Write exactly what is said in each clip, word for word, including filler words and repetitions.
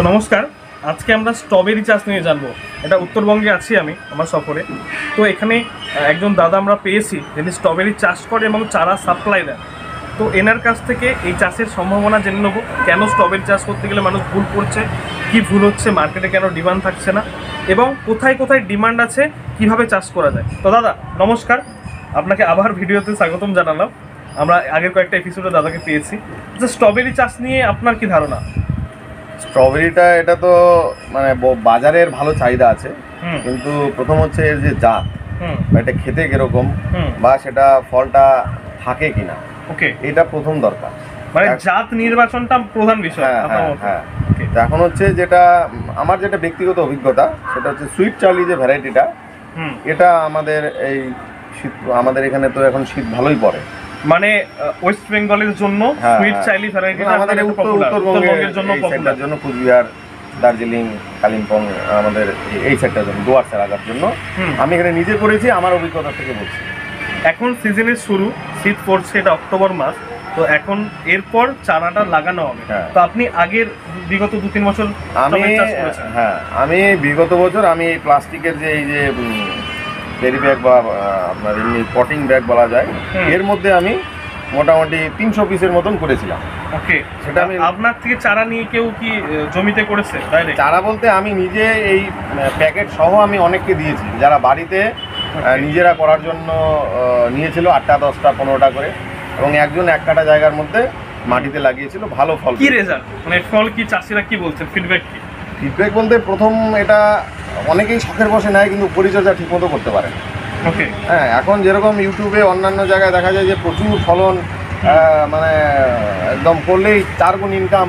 নমস্কার, আজকে আমরা স্ট্রবেরি চাষ নিয়ে জানবো। এটা উত্তরবঙ্গে আছি আমি আমার সফরে। তো এখানে একজন দাদা আমরা পেয়েছি যিনি স্ট্রবেরি চাষ করে এবং চারা সাপ্লাই দেন। তো এনার কাছ থেকে এই চাষের সম্ভাবনা জেনে নেবো, কেন স্ট্রবেরি চাষ করতে গেলে মানুষ ভুল করছে, কি ভুল হচ্ছে, মার্কেটে কেন ডিমান্ড থাকছে না, এবং কোথায় কোথায় ডিমান্ড আছে, কিভাবে চাষ করা যায়। তো দাদা নমস্কার, আপনাকে আবার ভিডিওতে স্বাগতম জানালাম। আমরা আগের কয়েকটা এপিসোডে দাদাকে পেয়েছি। আচ্ছা, স্ট্রবেরি চাষ নিয়ে আপনার কি ধারণা? স্ট্রবেরিটা এটা তো মানে বাজারের ভালো চাহিদা আছে, কিন্তু প্রথম হচ্ছে এর যে জাত, এটা খেতে কিরকম বা সেটা ফলটা থাকে কিনা, ওকে, এটা প্রথম দরকার। মানে জাত নির্বাচনটা প্রধান বিষয়। হ্যাঁ হ্যাঁ। এখন হচ্ছে যেটা আমার যেটা ব্যক্তিগত অভিজ্ঞতা, সেটা হচ্ছে সুইট চার্লি যে ভ্যারাইটিটা, এটা আমাদের এই শীত আমাদের এখানে তো এখন শীত ভালোই পড়ে, মানে ওয়েস্ট বেঙ্গলের জন্য সুইট চার্লি ভ্যারাইটিটা আমাদের উত্তরবঙ্গের জন্য পপুলার, জন্য কুচবিহার, দার্জিলিং, কালিম্পং, আমাদের এই সেক্টরের জন্য, দুয়ার্স এলাকার জন্য আমি এখানে নিজে করেছি, আমার অভিজ্ঞতা থেকে বলছি। এখন সিজনের শুরু, শীত পড়ছে, এটা অক্টোবর মাস, তো এখন এরপর চারাটা লাগানো হবে। তো আপনি আগের বিগত দু তিন বছর আমি হ্যাঁ আমি বিগত বছর আমি এই প্লাস্টিকের যে এই যে ক্যারি ব্যাগ বা আপনার এমনি পটিং ব্যাগ বলা যায়, এর মধ্যে আমি মোটামুটি তিনশো পিসের মতন করেছিলাম। ওকে, সেটা আমি আপনার থেকে চারা নিয়ে কেউ কি জমিতে করেছে? চারা বলতে আমি নিজে এই প্যাকেট সহ আমি অনেককে দিয়েছি, যারা বাড়িতে নিজেরা করার জন্য নিয়েছিল, আটটা দশটা পনেরোটা করে, এবং একজন এক কাটা জায়গার মধ্যে মাটিতে লাগিয়েছিল। ভালো ফল। কি রেজাল্ট, মানে ফল কি চাষিরা কি বলছেন, ফিডব্যাক কি? ফিডব্যাক বলতে প্রথম এটা অনেকেই শখের বসে নেয়, কিন্তু পরিচর্যা ঠিকমতো করতে পারে না। ওকে, হ্যাঁ, এখন যেরকম ইউটিউবে অন্যান্য জায়গায় দেখা যায় যে প্রচুর ফলন, মানে একদম করলেই চার গুণ ইনকাম,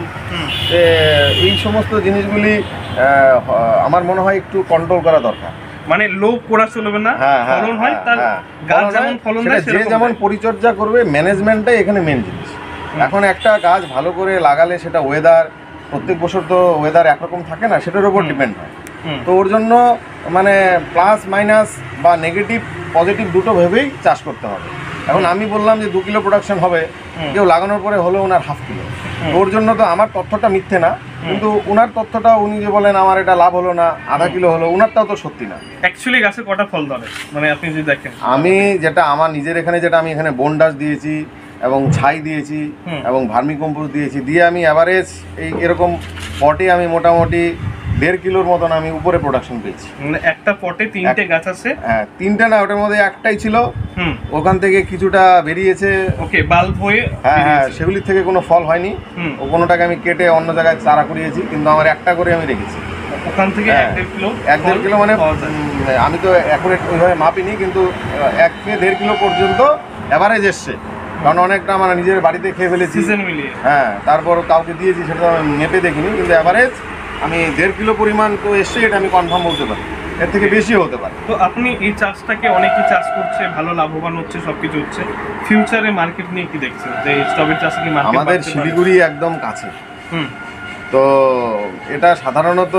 এই সমস্ত জিনিসগুলি আমার মনে হয় একটু কন্ট্রোল করা দরকার। মানে লোভ করা চলবে না, ফলন হয় তার গাছ যেমন ফলন দেয়, যে যেমন পরিচর্যা করবে, ম্যানেজমেন্টটাই এখানে মেন জিনিস। এখন একটা গাছ ভালো করে লাগালে সেটা ওয়েদার, প্রত্যেক বছর তো ওয়েদার একরকম থাকে না, সেটার উপর ডিপেন্ড হয়। তো ওর জন্য মানে প্লাস মাইনাস বা নেগেটিভ পজিটিভ দুটো ভেবেই চাষ করতে হবে। এখন আমি বললাম যে দু কিলো প্রোডাকশন হবে, কেউ লাগানোর পরে হলো ওনার হাফ কিলো, ওর জন্য তো আমার তথ্যটা মিথ্যে না, কিন্তু ওনার তথ্যটা উনি যে বলেন আমার এটা লাভ হলো না, আধা কিলো হলো, ওনারটাও তো সত্যি না। অ্যাকচুয়ালি গাছে কটা ফল ধরে, মানে আপনি যদি দেখেন, আমি যেটা আমার নিজের এখানে যেটা আমি এখানে বনডাস দিয়েছি এবং ছাই দিয়েছি এবং ভার্মি কম্পোস্ট দিয়েছি, দিয়ে আমি অ্যাভারেজ এই এরকম পটে আমি মোটামুটি দেড় কিলোর মতন আমি উপরে প্রোডাকশন পেয়েছি। মানে একটা পটে তিনটে গাছ আছে? হ্যাঁ, তিনটে না, ওটার মধ্যে একটাই ছিল, ওখান থেকে কিছুটা বেরিয়েছে। ওকে, বাল্ব হয়ে, হ্যাঁ হ্যাঁ, সেগুলির থেকে কোনো ফল হয়নি, ও কোনোটাকে আমি কেটে অন্য জায়গায় চারা করিয়েছি, কিন্তু আমার একটা করে আমি রেখেছি। ওখান থেকে এক দেড় কিলো এক দেড় কিলো মানে আমি তো অ্যাকুরেট ওইভাবে মাপিনি, কিন্তু এক থেকে দেড় কিলো পর্যন্ত অ্যাভারেজ এসছে, কারণ অনেকটা আমার নিজের বাড়িতে খেয়ে ফেলেছি। হ্যাঁ, তারপর কাউকে দিয়েছি, সেটা আমি মেপে দেখিনি, কিন্তু অ্যাভারেজ আমি দেড় কিলো পরিমাণ তো এসছে, এটা আমি কনফার্ম বলতে পারি, এর থেকে বেশিও হতে পারে। তো আপনি এই চাষটাকে অনেকেই চাষ করছে, ভালো লাভবান হচ্ছে, সব কিছু হচ্ছে, ফিউচারে মার্কেট নিয়ে কি দেখছেন, যে এই স্ট্রবেরি চাষে কি মার্কেট? আমাদের শিলিগুড়ি একদম কাছে, হুম, তো এটা সাধারণত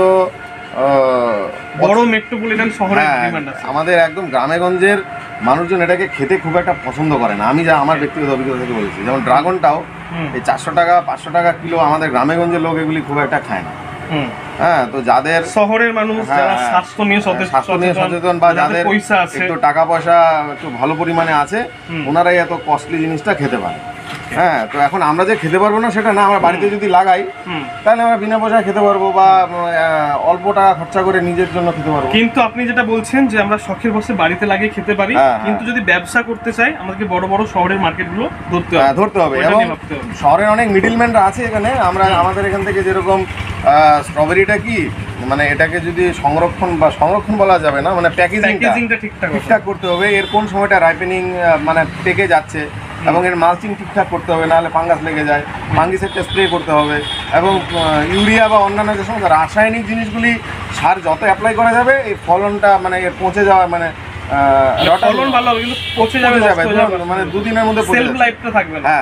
বড় মেট্রোপলিটন শহরে ডিমান্ড আছে। আমাদের একদম গ্রামে গঞ্জের মানুষজন এটাকে খেতে খুব একটা পছন্দ করে না, আমি যা আমার ব্যক্তিগত অভিজ্ঞতা থেকে বলছি। যেমন ড্রাগনটাও এই চারশো টাকা পাঁচশো টাকা কিলো, আমাদের গ্রামে গঞ্জের লোক এগুলি খুব একটা খায় না। হ্যাঁ, তো যাদের শহরের মানুষ যারা স্বাস্থ্য নিয়ে স্বাস্থ্য নিয়ে সচেতন বা যাদের পয়সা আছে, একটু টাকা পয়সা একটু ভালো পরিমাণে আছে, ওনারাই এত কস্টলি জিনিসটা খেতে পারে। হ্যাঁ, তো এখন আমরা যে খেতে পারবো না সেটা না, আমরা বাড়িতে যদি লাগাই তাহলে আমরা বিনা পয়সায় খেতে পারবো, বা অল্প টাকা খরচা করে নিজের জন্য খেতে পারবো। কিন্তু আপনি যেটা বলছেন যে আমরা শখের বসে বাড়িতে লাগিয়ে খেতে পারি, কিন্তু যদি ব্যবসা করতে চাই আমাদেরকে বড় বড় শহরের মার্কেটগুলো ধরতে হবে ধরতে হবে এবং শহরের অনেক মিডলম্যানরা আছে এখানে। আমরা আমাদের এখান থেকে যেরকম স্ট্রবেরিটা কি মানে এটাকে যদি সংরক্ষণ বা সংরক্ষণ বলা যাবে না, মানে প্যাকেজিংটা ঠিকঠাক করতে হবে, এর কোন সময়টা রাইপেনিং মানে পেকে যাচ্ছে, এবং এর মালচিং ঠিকঠাক করতে হবে, নাহলে ফাঙ্গাস লেগে যায়, ফাঙ্গিসাইডটা স্প্রে করতে হবে, এবং ইউরিয়া বা অন্যান্য যে সমস্ত রাসায়নিক জিনিসগুলি সার যত অ্যাপ্লাই করা যাবে, এই ফলনটা মানে এর পচে যাওয়া মানে ফলন ভালো হবে কিন্তু পচে যাবে, মানে দুদিনের মধ্যে সেলফ লাইফটা থাকবে না। হ্যাঁ,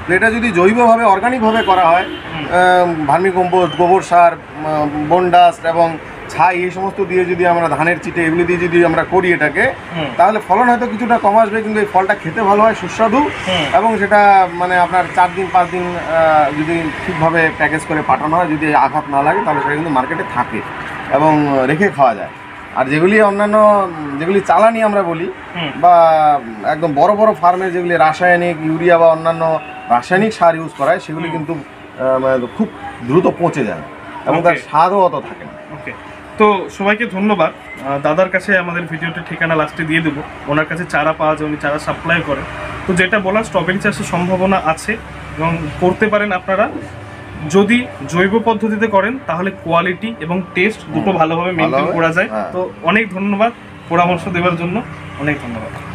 তো এটা যদি জৈবভাবে অর্গানিকভাবে করা হয়, ভার্মি কম্পোস্ট, গোবর সার, বন ডাস্ট এবং ছাই এই সমস্ত দিয়ে যদি আমরা ধানের চিটে এগুলো দিয়ে যদি আমরা করি এটাকে, তাহলে ফলন হয়তো কিছুটা কম আসবে, কিন্তু এই ফলটা খেতে ভালো হয়, সুস্বাদু, এবং সেটা মানে আপনার চার দিন পাঁচ দিন যদি ঠিকভাবে প্যাকেজ করে পাঠানো হয়, যদি আঘাত না লাগে, তাহলে সেটা কিন্তু মার্কেটে থাকে এবং রেখে খাওয়া যায়। আর যেগুলি অন্যান্য যেগুলি চালানি আমরা বলি, বা একদম বড় বড় ফার্মের যেগুলি রাসায়নিক ইউরিয়া বা অন্যান্য রাসায়নিক সার ইউজ করা হয়, সেগুলি কিন্তু মানে খুব দ্রুত পচে যায় এবং তার স্বাদও অত থাকে না। ওকে, তো সবাইকে ধন্যবাদ। দাদার কাছে আমাদের ভিডিওটির ঠিকানা লাস্টে দিয়ে দেবো। ওনার কাছে চারা পাওয়া যায়, উনি চারা সাপ্লাই করে। তো যেটা বলা, স্ট্রবেরি চাষের সম্ভাবনা আছে এবং করতে পারেন আপনারা। যদি জৈব পদ্ধতিতে করেন তাহলে কোয়ালিটি এবং টেস্ট দুটো ভালোভাবে মেনটেন করা যায়। তো অনেক ধন্যবাদ পরামর্শ দেওয়ার জন্য, অনেক ধন্যবাদ।